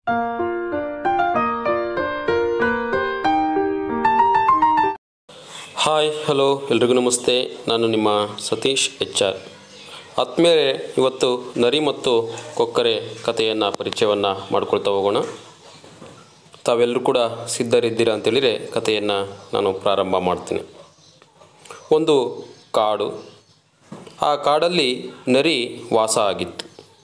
Hi hello ಎಲ್ರಿಗೂ ನಮಸ್ತೆ. ನಾನು ನಿಮ್ಮ ಸತೀಶ್ HR. ಆತ್ಮೇಲೆ ಇವತ್ತು ನರಿ ಮತ್ತು ಕೊಕ್ಕರೆ ಕಥೆಯನ್ನು ಪರಿಚಯವನ್ನು ಮಾಡ್ಕೊಳ್ತಾ ಹೋಗೋಣ. ತಾವೆಲ್ಲರೂ ಕೂಡ ಸಿದ್ಧರಿದ್ದೀರಾ ಅಂತೇಳಿದರೆ ಕಥೆಯನ್ನು ನಾನು ಪ್ರಾರಂಭ ಮಾಡ್ತೀನಿ. ಒಂದು ಕಾಡು, ಆ ಕಾಡಲ್ಲಿ ನರಿ ವಾಸ ಆಗಿತ್ತು.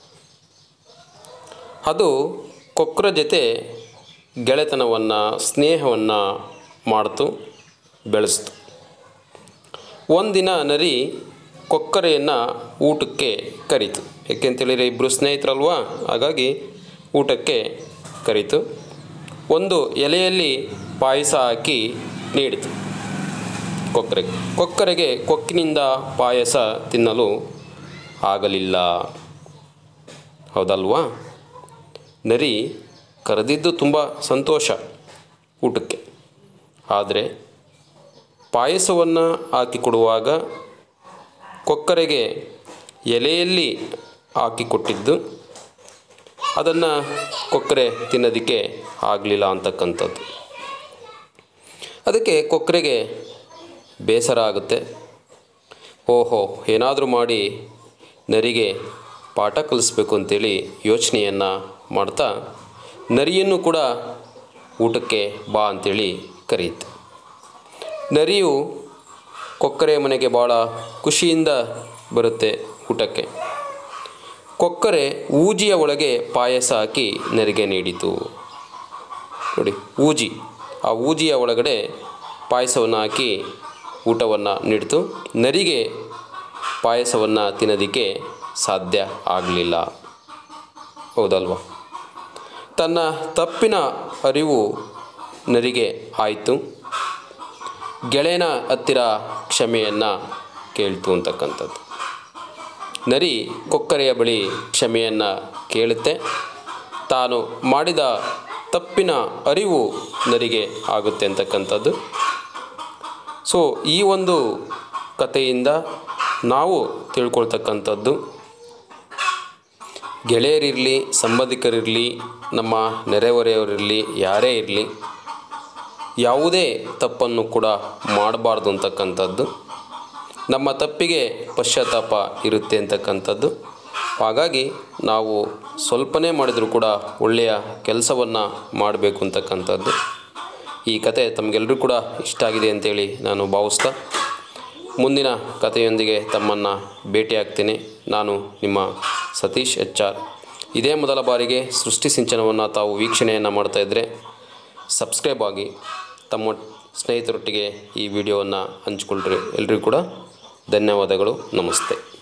ಅದು ಕೊಕ್ಕರೆ ಜೊತೆ ಗೆಳೆತನವನ್ನು ಸ್ನೇಹವನ್ನು ಮಾಡ್ತು ಬೆಳೆಸ್ತು. ಒಂದಿನ ನರಿ ಕೊಕ್ಕರೆಯನ್ನು ಊಟಕ್ಕೆ ಕರೀತು. ಏಕೆಂತೇಳಿದರೆ ಇಬ್ಬರು ಸ್ನೇಹಿತರಲ್ವಾ, ಹಾಗಾಗಿ ಊಟಕ್ಕೆ ಕರೀತು. ಒಂದು ಎಲೆಯಲ್ಲಿ ಪಾಯಸ ಹಾಕಿ ನೀಡಿತು ಕೊಕ್ಕರೆಗೆ ಕೊಕ್ಕಿನಿಂದ ಪಾಯಸ ತಿನ್ನಲು ಆಗಲಿಲ್ಲ. ಹೌದಲ್ವಾ? ನರಿ ಕರೆದಿದ್ದು ತುಂಬ ಸಂತೋಷ ಊಟಕ್ಕೆ, ಆದರೆ ಪಾಯಸವನ್ನು ಹಾಕಿಕೊಡುವಾಗ ಕೊಕ್ಕರೆಗೆ ಎಲೆಯಲ್ಲಿ ಹಾಕಿಕೊಟ್ಟಿದ್ದು ಅದನ್ನು ಕೊಕ್ಕರೆ ತಿನ್ನೋದಕ್ಕೆ ಆಗಲಿಲ್ಲ ಅಂತಕ್ಕಂಥದ್ದು. ಅದಕ್ಕೆ ಕೊಕ್ಕರೆಗೆ ಬೇಸರ ಆಗುತ್ತೆ. ಓಹೋ, ಏನಾದರೂ ಮಾಡಿ ನರಿಗೆ ಪಾಠ ಕಲಿಸ್ಬೇಕು ಅಂತೇಳಿ ಯೋಚನೆಯನ್ನು ಮಾಡ್ತಾ ನರಿಯನ್ನು ಕೂಡ ಊಟಕ್ಕೆ ಬಾ ಅಂತೇಳಿ ಕರೆಯಿತು. ನರಿಯು ಕೊಕ್ಕರೆಯ ಮನೆಗೆ ಭಾಳ ಖುಷಿಯಿಂದ ಬರುತ್ತೆ ಊಟಕ್ಕೆ. ಕೊಕ್ಕರೆ ಊಜಿಯ ಒಳಗೆ ಪಾಯಸ ಹಾಕಿ ನರಿಗೆ ನೀಡಿತು. ನೋಡಿ, ಊಜಿ, ಆ ಊಜಿಯ ಒಳಗಡೆ ಪಾಯಸವನ್ನು ಹಾಕಿ ಊಟವನ್ನು ನೀಡಿತು. ನರಿಗೆ ಪಾಯಸವನ್ನು ತಿನ್ನೋದಕ್ಕೆ ಸಾಧ್ಯ ಆಗಲಿಲ್ಲ. ಹೌದಲ್ವ? ತನ್ನ ತಪ್ಪಿನ ಅರಿವು ನರಿಗೆ ಆಯಿತು. ಗೆಳೆಯನ ಹತ್ತಿರ ಕ್ಷಮೆಯನ್ನು ಕೇಳ್ತು ಅಂತಕ್ಕಂಥದ್ದು. ನರಿ ಕೊಕ್ಕರೆಯ ಬಳಿ ಕ್ಷಮೆಯನ್ನು ಕೇಳುತ್ತೆ. ತಾನು ಮಾಡಿದ ತಪ್ಪಿನ ಅರಿವು ನರಿಗೆ ಆಗುತ್ತೆ ಅಂತಕ್ಕಂಥದ್ದು. ಸೊ ಈ ಒಂದು ಕಥೆಯಿಂದ ನಾವು ತಿಳ್ಕೊಳ್ತಕ್ಕಂಥದ್ದು, ಗೆಳೆಯರಿರಲಿ, ಸಂಬಂಧಿಕರಿರಲಿ, ನಮ್ಮ ನೆರೆಹೊರೆಯವರಿರಲಿ, ಯಾರೇ ಇರಲಿ, ಯಾವುದೇ ತಪ್ಪನ್ನು ಕೂಡ ಮಾಡಬಾರ್ದು ಅಂತಕ್ಕಂಥದ್ದು. ನಮ್ಮ ತಪ್ಪಿಗೆ ಪಶ್ಚಾತ್ತಾಪ ಇರುತ್ತೆ ಅಂತಕ್ಕಂಥದ್ದು. ಹಾಗಾಗಿ ನಾವು ಸ್ವಲ್ಪನೇ ಮಾಡಿದರೂ ಕೂಡ ಒಳ್ಳೆಯ ಕೆಲಸವನ್ನು ಮಾಡಬೇಕು ಅಂತಕ್ಕಂಥದ್ದು. ಈ ಕತೆ ತಮಗೆಲ್ಲರೂ ಕೂಡ ಇಷ್ಟ ಆಗಿದೆ ಅಂತೇಳಿ ನಾನು ಭಾವಿಸ್ತಾ ಮುಂದಿನ ಕಥೆಯೊಂದಿಗೆ ತಮ್ಮನ್ನು ಭೇಟಿಯಾಗ್ತೀನಿ. ನಾನು ನಿಮ್ಮ ಸತೀಶ್ HR. ಇದೇ ಮೊದಲ ಬಾರಿಗೆ ಸೃಷ್ಟಿ ಸಿಂಚನವನ್ನು ತಾವು ವೀಕ್ಷಣೆಯನ್ನು ಮಾಡ್ತಾಯಿದ್ರೆ ಸಬ್ಸ್ಕ್ರೈಬ್ ಆಗಿ ತಮ್ಮ ಸ್ನೇಹಿತರೊಟ್ಟಿಗೆ ಈ ವಿಡಿಯೋವನ್ನು ಹಂಚಿಕೊಳ್ಳ್ರಿ. ಎಲ್ರಿಗೂ ಕೂಡ ಧನ್ಯವಾದಗಳು. ನಮಸ್ತೆ.